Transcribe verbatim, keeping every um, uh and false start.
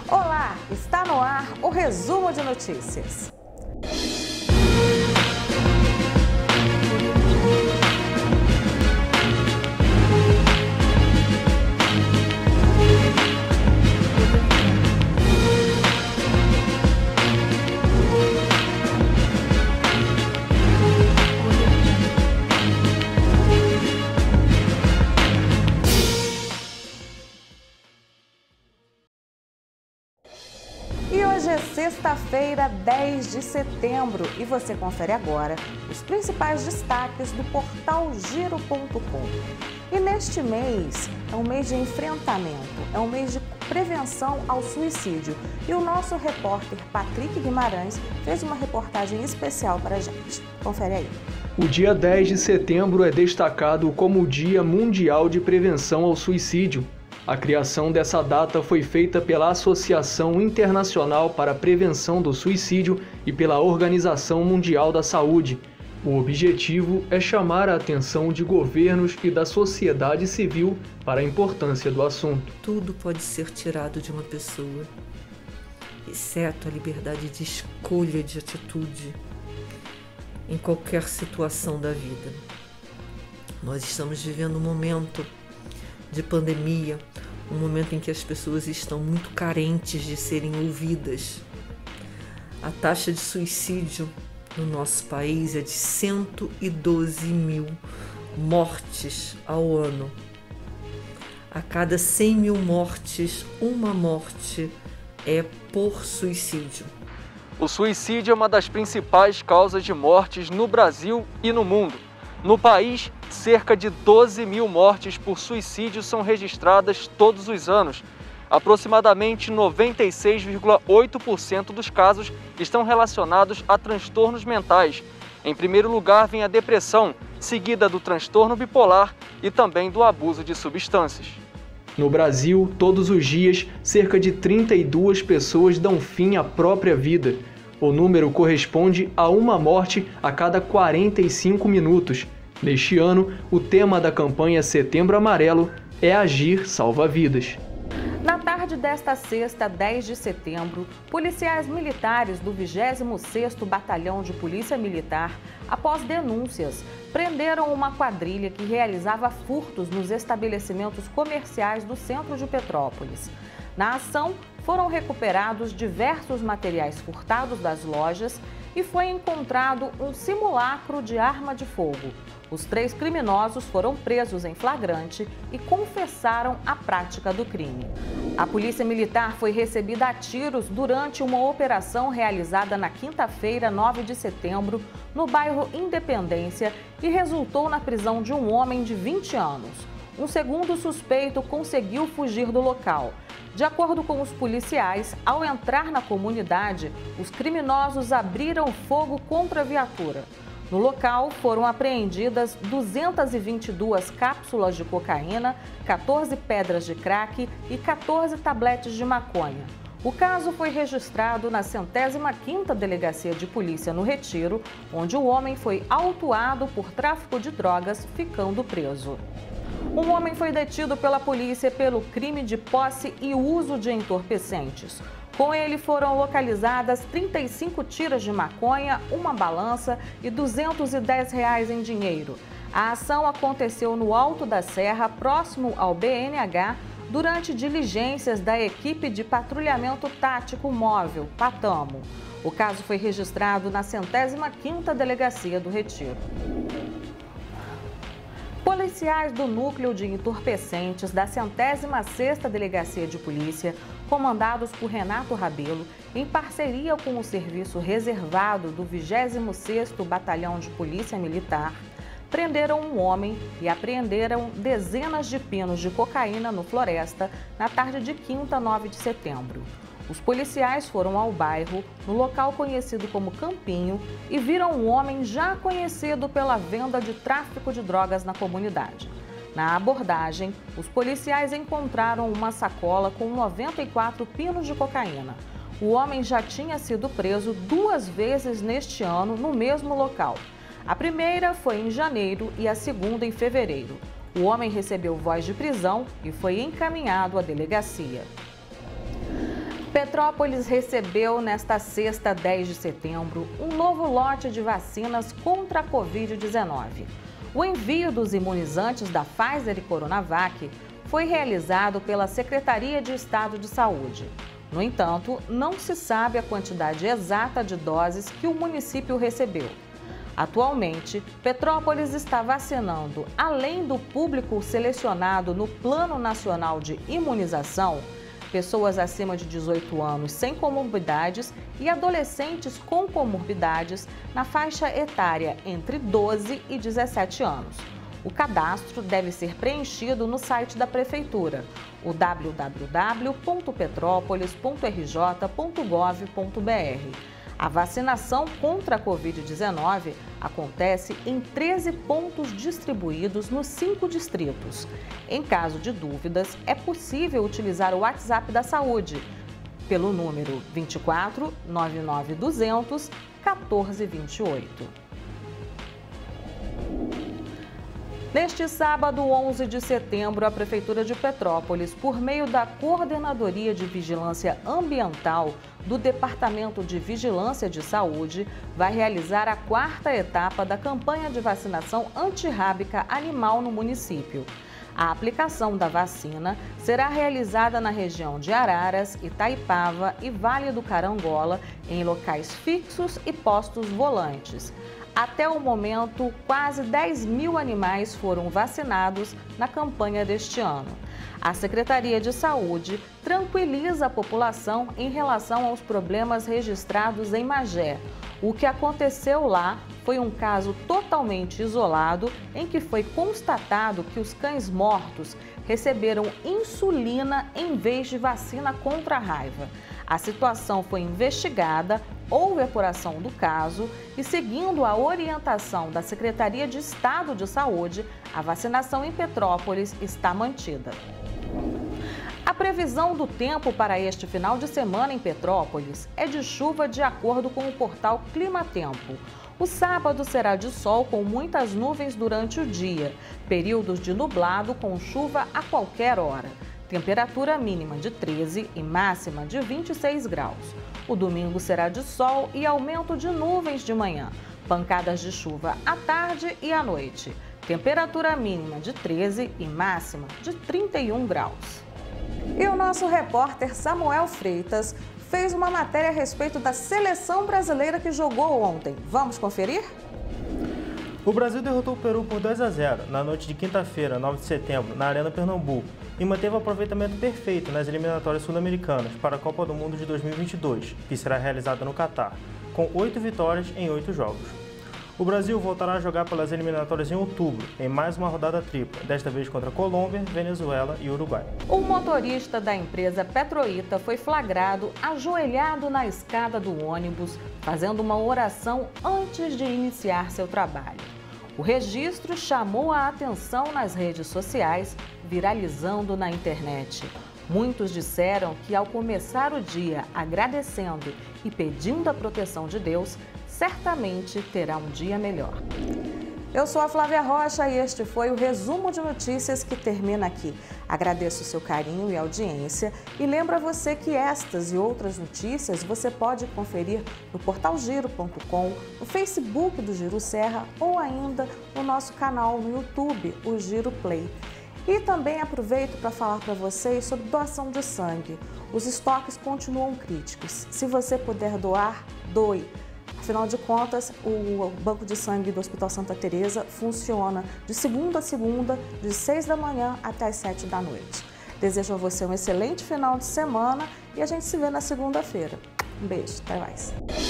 Olá, está no ar o resumo de notícias. E hoje é sexta-feira, dez de setembro, e você confere agora os principais destaques do portal giro ponto com. E neste mês é um mês de enfrentamento, é um mês de prevenção ao suicídio. E o nosso repórter Patrick Guimarães fez uma reportagem especial para a gente. Confere aí. O dia dez de setembro é destacado como o Dia Mundial de Prevenção ao Suicídio. A criação dessa data foi feita pela Associação Internacional para a Prevenção do Suicídio e pela Organização Mundial da Saúde. O objetivo é chamar a atenção de governos e da sociedade civil para a importância do assunto. Tudo pode ser tirado de uma pessoa, exceto a liberdade de escolha de atitude em qualquer situação da vida. Nós estamos vivendo um momento de pandemia, um momento em que as pessoas estão muito carentes de serem ouvidas. A taxa de suicídio no nosso país é de cento e doze mil mortes ao ano. A cada cem mil mortes, uma morte é por suicídio. O suicídio é uma das principais causas de mortes no Brasil e no mundo. No país, cerca de doze mil mortes por suicídio são registradas todos os anos. Aproximadamente noventa e seis vírgula oito por cento dos casos estão relacionados a transtornos mentais. Em primeiro lugar vem a depressão, seguida do transtorno bipolar e também do abuso de substâncias. No Brasil, todos os dias, cerca de trinta e duas pessoas dão fim à própria vida. O número corresponde a uma morte a cada quarenta e cinco minutos. Neste ano, o tema da campanha Setembro Amarelo é Agir Salva Vidas. Na tarde desta sexta, dez de setembro, policiais militares do vigésimo sexto Batalhão de Polícia Militar, após denúncias, prenderam uma quadrilha que realizava furtos nos estabelecimentos comerciais do centro de Petrópolis. Na ação, foram recuperados diversos materiais furtados das lojas e foi encontrado um simulacro de arma de fogo. Os três criminosos foram presos em flagrante e confessaram a prática do crime. A Polícia Militar foi recebida a tiros durante uma operação realizada na quinta-feira, nove de setembro, no bairro Independência e resultou na prisão de um homem de vinte anos. Um segundo suspeito conseguiu fugir do local. De acordo com os policiais, ao entrar na comunidade, os criminosos abriram fogo contra a viatura. No local, foram apreendidas duzentas e vinte e duas cápsulas de cocaína, quatorze pedras de crack e quatorze tabletes de maconha. O caso foi registrado na centésima quinta Delegacia de Polícia no Retiro, onde o homem foi autuado por tráfico de drogas, ficando preso. Um homem foi detido pela polícia pelo crime de posse e uso de entorpecentes. Com ele foram localizadas trinta e cinco tiras de maconha, uma balança e duzentos e dez reais em dinheiro. A ação aconteceu no Alto da Serra, próximo ao B N H, durante diligências da equipe de patrulhamento tático móvel, Patamo. O caso foi registrado na centésima quinta Delegacia do Retiro. Policiais do Núcleo de Entorpecentes da centésima sexta Delegacia de Polícia, comandados por Renato Rabelo, em parceria com o Serviço Reservado do vigésimo sexto Batalhão de Polícia Militar, prenderam um homem e apreenderam dezenas de pinos de cocaína no Floresta na tarde de quinta, nove de setembro. Os policiais foram ao bairro, no local conhecido como Campinho, e viram um homem já conhecido pela venda de tráfico de drogas na comunidade. Na abordagem, os policiais encontraram uma sacola com noventa e quatro pinos de cocaína. O homem já tinha sido preso duas vezes neste ano no mesmo local. A primeira foi em janeiro e a segunda em fevereiro. O homem recebeu voz de prisão e foi encaminhado à delegacia. Petrópolis recebeu nesta sexta, dez de setembro, um novo lote de vacinas contra a covid dezenove. O envio dos imunizantes da Pfizer e Coronavac foi realizado pela Secretaria de Estado de Saúde. No entanto, não se sabe a quantidade exata de doses que o município recebeu. Atualmente, Petrópolis está vacinando, além do público selecionado no Plano Nacional de Imunização, pessoas acima de dezoito anos sem comorbidades e adolescentes com comorbidades na faixa etária entre doze e dezessete anos. O cadastro deve ser preenchido no site da Prefeitura, o w w w ponto petrópolis ponto r j ponto gov ponto b r. A vacinação contra a covid dezenove acontece em treze pontos distribuídos nos cinco distritos. Em caso de dúvidas, é possível utilizar o WhatsApp da Saúde pelo número vinte e quatro, nove nove duzentos, quatorze vinte e oito. Neste sábado, onze de setembro, a Prefeitura de Petrópolis, por meio da Coordenadoria de Vigilância Ambiental do Departamento de Vigilância de Saúde, vai realizar a quarta etapa da campanha de vacinação antirrábica animal no município. A aplicação da vacina será realizada na região de Araras, Itaipava e Vale do Carangola, em locais fixos e postos volantes. Até o momento, quase dez mil animais foram vacinados na campanha deste ano. A Secretaria de Saúde tranquiliza a população em relação aos problemas registrados em Magé. O que aconteceu lá foi um caso totalmente isolado em que foi constatado que os cães mortos receberam insulina em vez de vacina contra a raiva. A situação foi investigada, houve apuração do caso e, seguindo a orientação da Secretaria de Estado de Saúde, a vacinação em Petrópolis está mantida. A previsão do tempo para este final de semana em Petrópolis é de chuva de acordo com o portal Climatempo. O sábado será de sol com muitas nuvens durante o dia, períodos de nublado com chuva a qualquer hora. Temperatura mínima de treze e máxima de vinte e seis graus. O domingo será de sol e aumento de nuvens de manhã, pancadas de chuva à tarde e à noite. Temperatura mínima de treze e máxima de trinta e um graus. E o nosso repórter Samuel Freitas fez uma matéria a respeito da seleção brasileira que jogou ontem. Vamos conferir? O Brasil derrotou o Peru por dois a zero na noite de quinta-feira, nove de setembro, na Arena Pernambuco, e manteve o aproveitamento perfeito nas eliminatórias sul-americanas para a Copa do Mundo de dois mil e vinte e dois, que será realizada no Catar, com oito vitórias em oito jogos. O Brasil voltará a jogar pelas eliminatórias em outubro, em mais uma rodada tripla, desta vez contra Colômbia, Venezuela e Uruguai. O motorista da empresa Petroita foi flagrado ajoelhado na escada do ônibus, fazendo uma oração antes de iniciar seu trabalho. O registro chamou a atenção nas redes sociais, viralizando na internet. Muitos disseram que, ao começar o dia agradecendo e pedindo a proteção de Deus, certamente terá um dia melhor. Eu sou a Flávia Rocha e este foi o resumo de notícias que termina aqui. Agradeço o seu carinho e audiência e lembro a você que estas e outras notícias você pode conferir no portal giro ponto com, no Facebook do Giro Serra ou ainda no nosso canal no YouTube, o Giro Play. E também aproveito para falar para vocês sobre doação de sangue. Os estoques continuam críticos. Se você puder doar, doe. Afinal de contas, o Banco de Sangue do Hospital Santa Teresa funciona de segunda a segunda, de seis da manhã até as sete da noite. Desejo a você um excelente final de semana e a gente se vê na segunda-feira. Um beijo, até mais.